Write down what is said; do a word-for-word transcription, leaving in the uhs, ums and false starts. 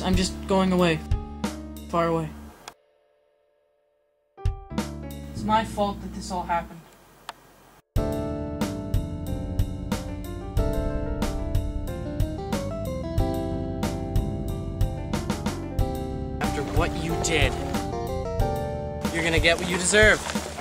I'm just going away. Far away. It's my fault that this all happened. After what you did, you're gonna get what you deserve.